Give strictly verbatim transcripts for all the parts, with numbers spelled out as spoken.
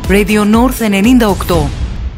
Radio North ενενήντα οκτώ.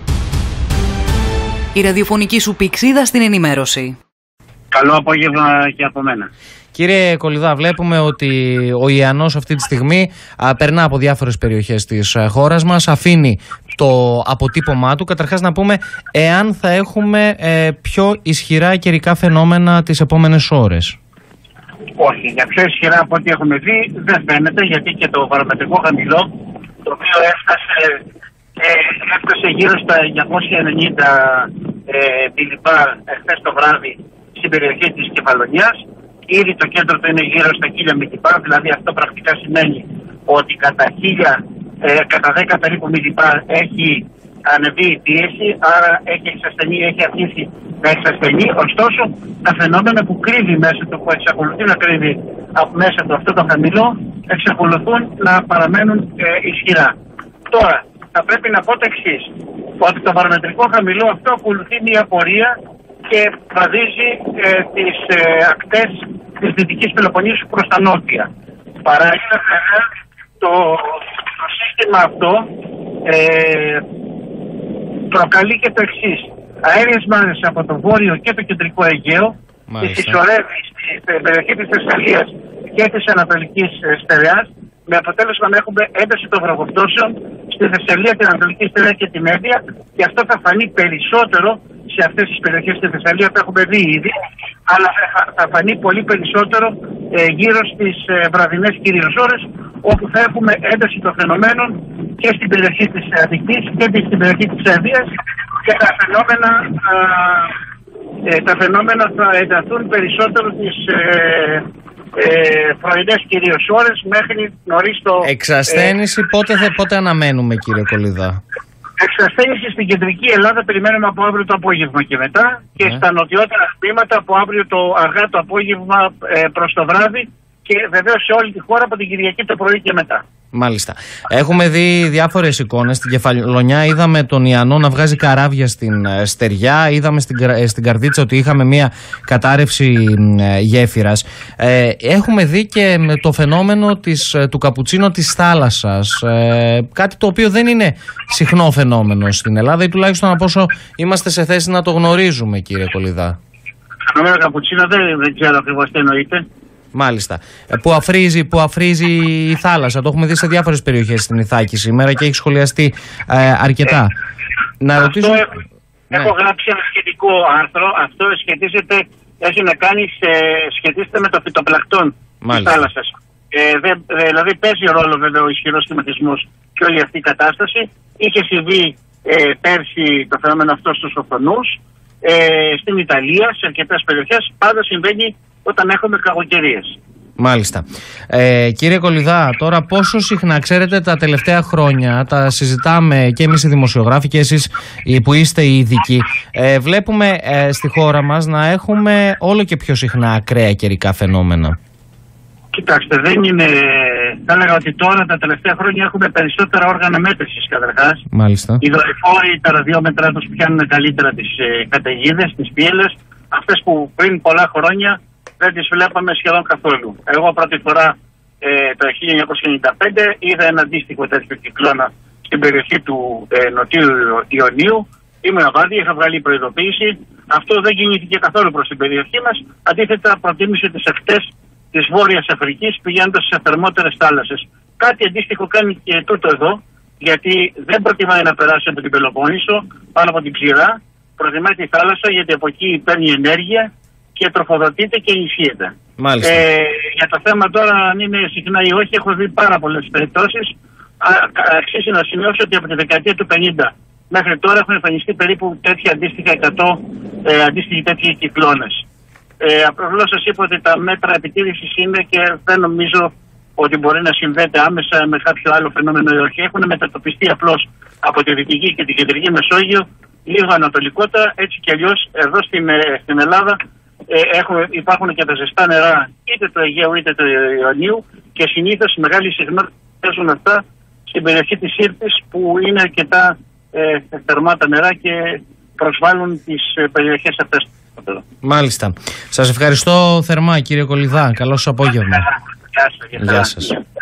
Η ραδιοφωνική σου πηξίδα στην ενημέρωση. Καλό απόγευμα και από μένα. Κύριε Κολιδά, βλέπουμε ότι ο Ιαννός αυτή τη στιγμή α, περνά από διάφορες περιοχές της α, χώρας μας, αφήνει το αποτύπωμά του. Καταρχάς να πούμε εάν θα έχουμε ε, πιο ισχυρά καιρικά φαινόμενα τις επόμενες ώρες. Όχι, για πιο ισχυρά από ό,τι έχουμε δει δεν φαίνεται, γιατί και το βαρομετρικό χαμηλό, το οποίο έφτασε, ε, έφτασε γύρω στα εννιακόσια ενενήντα μιλιμπάρ ε, εχθές το βράδυ στην περιοχή της Κεφαλονιάς. Ήδη το κέντρο του είναι γύρω στα χίλια μιλιμπάρ, δηλαδή αυτό πρακτικά σημαίνει ότι κατά χίλια, ε, κατά δέκα περίπου μιλιμπάρ έχει ανεβεί η πίεση, άρα έχει εξασθενεί, έχει αρχίσει να εξασθενεί. Ωστόσο, τα φαινόμενα που κρύβει μέσα του, που εξακολουθεί να κρύβει μέσα του αυτό το χαμηλό, εξακολουθούν να παραμένουν ε, ισχυρά. Τώρα, θα πρέπει να πω το εξής, ότι το βαρομετρικό χαμηλό αυτό ακολουθεί μια πορεία και βαδίζει ε, τις ε, ακτές της Δυτικής Πελοποννήσου προς τα νότια. Παράλληλα, βέβαια, το, το σύστημα αυτό ε, προκαλεί και το εξής. Αέριες μάζες από το βόρειο και το κεντρικό Αιγαίο, τη συσσωρεύει στην περιοχή της Θεσσαλίας και της Ανατολικής Στερεάς, με αποτέλεσμα να έχουμε ένταση των βροχοπτώσεων στη Θεσσαλία, την Ανατολική Στερεά και την Αίδεια, και αυτό θα φανεί περισσότερο σε αυτές τις περιοχές στη Θεσσαλία που έχουμε δει ήδη, αλλά θα φανεί πολύ περισσότερο ε, γύρω στις ε, βραδινές κυρίως ώρες, όπου θα έχουμε ένταση των φαινομένων και στην περιοχή της Αττικής και στην περιοχή της Αίδειας, και τα φαινόμενα, α, ε, τα φαινόμενα θα ενταθούν περισσότερο τις ε, ε, πρωινές κυρίως ώρες μέχρι νωρίς το... Εξασθένηση ε, πότε, θα, πότε αναμένουμε, κύριε Κολιδά? Εξασθένηση στην κεντρική Ελλάδα περιμένουμε από αύριο το απόγευμα και μετά, και yeah. στα νοτιότερα τμήματα από αύριο το αργά το απόγευμα ε, προς το βράδυ, και βεβαίως σε όλη τη χώρα από την Κυριακή το πρωί και μετά. Μάλιστα. Έχουμε δει διάφορες εικόνες. Στην Κεφαλονιά είδαμε τον Ιαννό να βγάζει καράβια στην στεριά. Είδαμε στην, στην Καρδίτσα ότι είχαμε μια κατάρρευση γέφυρας. Ε, έχουμε δει και το φαινόμενο της, του καπουτσίνο της θάλασσας. Ε, κάτι το οποίο δεν είναι συχνό φαινόμενο στην Ελλάδα, ή τουλάχιστον από όσο είμαστε σε θέση να το γνωρίζουμε, κύριε Κολιδά. Φαινόμενο καπουτσίνο δεν, δεν ξέρω ακριβώς τι εννοείται. Μάλιστα. Που αφρίζει, που αφρίζει η θάλασσα. Το έχουμε δει σε διάφορες περιοχές στην Ιθάκη σήμερα και έχει σχολιαστεί ε, αρκετά. Ε, να ρωτήσω... Αυτό έχω, ναι. έχω γράψει ένα σχετικό άρθρο. Αυτό σχετίζεται, έχει να κάνει σε, σχετίζεται με το φυτοπλακτόν της θάλασσας. Ε, δε, δηλαδή παίζει ρόλο βέβαια ο ισχυρός κλιματισμός και όλη αυτή η κατάσταση. Είχε συμβεί ε, πέρσι το φαινόμενο αυτό στους Οθονούς, ε, στην Ιταλία, σε αρκετές περιοχές. Πάντα συμβαίνει όταν έχουμε κακοκαιρίες. Μάλιστα. Ε, κύριε Κολιδά, τώρα πόσο συχνά, ξέρετε, τα τελευταία χρόνια τα συζητάμε και εμείς οι δημοσιογράφοι και εσείς που είστε οι ειδικοί, ε, βλέπουμε ε, στη χώρα μας να έχουμε όλο και πιο συχνά ακραία καιρικά φαινόμενα. Κοιτάξτε, δεν είναι... Θα έλεγα ότι τώρα τα τελευταία χρόνια έχουμε περισσότερα όργανα μέτρησης καταρχάς. Μάλιστα. Οι δορυφόροι, τα ραδιόμετρά τους πιάνουν καλύτερα τις ε, καταιγίδες, τις πίελες, αυτές που πριν πολλά χρόνια δεν τις βλέπαμε σχεδόν καθόλου. Εγώ πρώτη φορά ε, το χίλια εννιακόσια ενενήντα πέντε είδα ένα αντίστοιχο τέτοιο κυκλώνα στην περιοχή του ε, Νοτιού Ιωνίου. Ήμουν αβάντη, είχα βγάλει προειδοποίηση. Αυτό δεν κινήθηκε καθόλου προς την περιοχή μας. Αντίθετα, προτίμησε τις ακτές της Βόρειας Αφρικής, πηγαίνοντας σε θερμότερες θάλασσες. Κάτι αντίστοιχο κάνει και τούτο εδώ, γιατί δεν προτιμάει να περάσει από την Πελοπόννησο πάνω από την Ξηρά. Προτιμάει τη θάλασσα, γιατί από εκεί παίρνει ενέργεια και τροφοδοτείται και ενισχύεται. Μάλιστα. Ε, για το θέμα τώρα αν είναι συχνά ή όχι, έχω δει πάρα πολλές περιπτώσεις. Αξίζει να σημειώσω ότι από τη δεκαετία του πενήντα μέχρι τώρα έχουν εμφανιστεί περίπου τέτοια αντίστοιχα εκατό ε, αντίστοιχοι τέτοιοι κυκλώνες. Ε, απλώς σας είπα ότι τα μέτρα επιτήρησης είναι και δεν νομίζω ότι μπορεί να συνδέεται άμεσα με κάποιο άλλο φαινόμενο ή όχι. Έχουν μετατοπιστεί απλώς από τη Δυτική και την Κεντρική Μεσόγειο λίγο ανατολικότερα, έτσι κι αλλιώς εδώ στην, στην Ελλάδα ε, έχουμε, υπάρχουν και τα ζεστά νερά είτε του Αιγαίου είτε του Ιωνίου, και συνήθως μεγάλη συχνότητα παίζουν αυτά στην περιοχή της Σύρτης, που είναι αρκετά ε, θερμά τα νερά και προσβάλλουν τις ε, περιοχές αυτές. Μάλιστα. Σας ευχαριστώ θερμά, κύριε Κολιδά. Καλό σας απόγευμα. Γεια σας. Γεια σας.